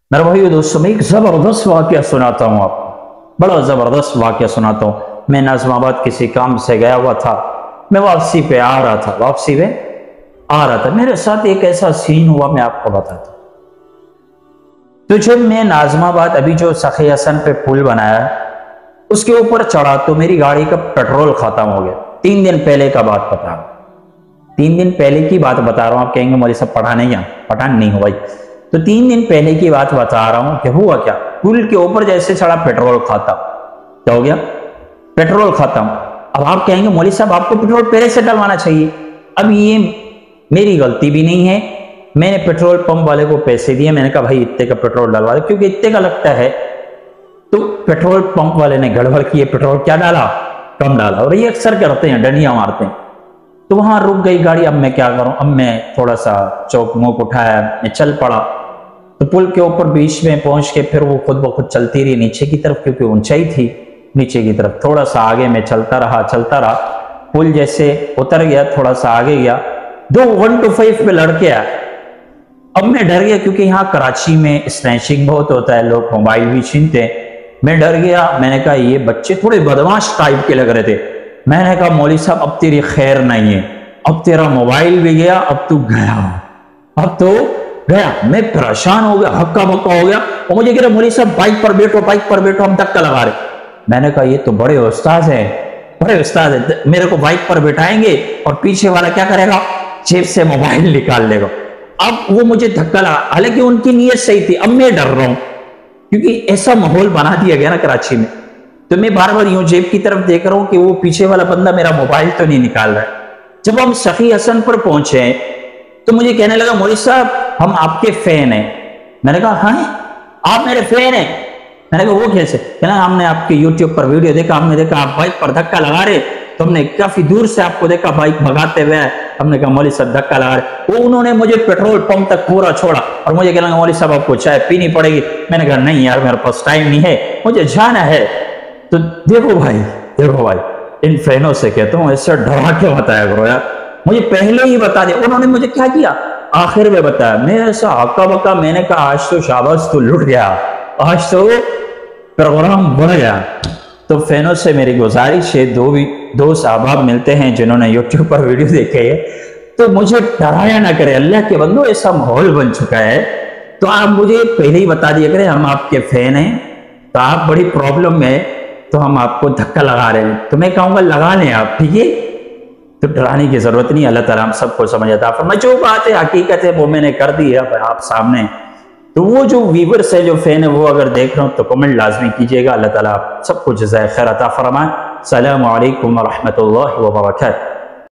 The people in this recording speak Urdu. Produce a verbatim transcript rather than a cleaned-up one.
میرے بھائیو دوستوں، میں ایک زبردست واقعہ سناتا ہوں آپ کو، بڑا زبردست واقعہ سناتا ہوں۔ میں ناظم آباد کسی کام سے گیا ہوا تھا، میں واپسی پہ آ رہا تھا واپسی پہ آ رہا تھا میرے ساتھ ایک ایسا سین ہوا، میں آپ کو بتاتا ہوں۔ تو جب میں ناظم آباد ابھی جو سخی حسن پہ پل بنایا ہے اس کے اوپر چڑھا تو میری گاڑی کا پیٹرول ختم ہو گیا۔ تین دن پہلے کا بات بتا رہا ہوں تین دن پہلے کی بات بتا رہا ہوں آپ کہیں گے مولوی صاحب پڑھانے یا پٹھان نہیں ہو بھائی، تو تین دن پہلے کی بات بتا رہا ہوں کہ ہوا کیا، پل کے اوپر جیسے چڑھا پیٹرول ختم، کیا ہو گیا؟ پیٹرول ختم۔ اب آپ کہیں گے مولوی صاحب آپ کو پیٹرول پہلے سے ڈلوانا چاہیے۔ اب یہ میری غلطی بھی نہیں ہے، میں نے پیٹرول پمپ والے کو پیسے دیے، میں نے کہا بھائی اتنے کا پیٹرول ڈلوا دے، کیونکہ اتنے کا لگتا ہے۔ تو پیٹرول پمپ والے نے گڑبڑ کی، پیٹرول کیا ڈالا؟ کم ڈالا، اور یہ اکثر کرتے ہیں، ڈنڈیاں مارتے ہیں۔ تو وہاں رک گئی گاڑی۔ اب میں کیا کروں، اب میں تھوڑا سا چوک موک اٹھایا، میں چل پڑا۔ تو پل کے اوپر بیچ میں پہنچ کے پھر وہ خود بخود چلتی رہی نیچے کی طرف، کیونکہ اونچائی تھی نیچے کی طرف۔ تھوڑا سا آگے میں چلتا رہا چلتا رہا پل جیسے اتر گیا، تھوڑا سا آگے گیا، دو ون ٹو فائیو پہ لڑکے آئے۔ اب میں ڈر گیا، کیونکہ یہاں کراچی میں اسنیچنگ بہت ہوتا ہے، لوگ موبائل بھی چھینتے ہیں۔ میں ڈر گیا، میں نے کہا یہ بچے تھوڑے بدماش ٹائپ کے لگ رہے تھے۔ میں نے کہا مولوی صاحب اب تیری خیر نہیں ہے، اب تیرا موبائل بھی گیا، اب تو گیا اب تو گیا میں پریشان ہو گیا، ہکا بکا ہو گیا، اور مجھے کہہ رہا مولوی صاحب بائک پر بیٹھو بائک پر بیٹھو، ہم دھکا لگا رہے۔ میں نے کہا یہ تو بڑے استاذ ہیں بڑے استاذ ہیں، میرے کو بائک پر بٹھائیں گے اور پیچھے والا کیا کرے گا، جیب سے موبائل نکال لے گا۔ اب وہ مجھے دھکا لگا، حالانکہ ان کی نیت صحیح تھی۔ اب میں ڈر رہا ہوں کیونکہ ایسا ماحول بنا دیا گیا نا کراچی میں، تو میں بار بار یوں جیب کی طرف دیکھ رہا ہوں کہ وہ پیچھے والا بندہ میرا موبائل تو نہیں نکال رہا ہے۔ جب ہم سخی حسن پر پہنچے تو مجھے کہنے لگا مولوی صاحب ہم آپ کے فین ہیں۔ میں نے کہا ہاں آپ میرے فین ہیں؟ میں نے کہا وہ کیسے؟ کہنا ہم نے آپ کے یوٹیوب پر ویڈیو دیکھا، ہم نے دیکھا آپ بائک پر دھکا لگا رہے، تو ہم نے کافی دور سے آپ کو دیکھا بائک بھگاتے ہوئے، ہم نے کہا مولوی صاحب دھکا لگا رہے۔ وہ انہوں نے مجھے پیٹرول پمپ تک پورا چھوڑا اور مجھے کہنا مولوی صاحب آپ کو چائے پینی پڑے گی۔ میں نے کہا نہیں یار میرے پاس ٹائم نہیں ہے، مجھے جانا ہے۔ تو دیکھو بھائی دیکھو بھائی ان فینوں سے کہتا ہوں ایسا ڈرا کے بتایا کرو یار، مجھے پہلے ہی بتا دیا۔ انہوں نے مجھے کیا کیا آخر میں بتایا، میں ایسا ہکا بکا، میں نے کہا آج تو شاباش تو لٹ گیا، آج تو پروگرام بڑھ گیا۔ تو فینوں سے میری گزارش ہے، دو بھی دو احباب ملتے ہیں جنہوں نے یوٹیوب پر ویڈیو دیکھے ہے، تو مجھے ڈرایا نہ کرے، اللہ کے بندو ایسا ماحول بن چکا ہے تو آپ مجھے پہلے ہی بتا دیا کریں ہم آپ کے فین ہیں، تو آپ بڑی پرابلم میں تو ہم آپ کو دھکا لگا رہے ہیں، تو میں کہوں گا لگا لیں آپ، ٹھیک ہے؟ تو ڈرانے کی ضرورت نہیں، اللہ تعالیٰ ہم سب کو سمجھ آتا فرمائے، جو بات ہے حقیقت ہے وہ میں نے کر دی ہے آپ سامنے۔ تو وہ جو ویورز ہے جو فین ہے وہ اگر دیکھ رہا ہوں تو کمنٹ لازمی کیجئے گا، اللہ تعالیٰ سب کو جزائے خیر عطا فرمائے۔ السلام علیکم ورحمۃ اللہ وبرکاتہ۔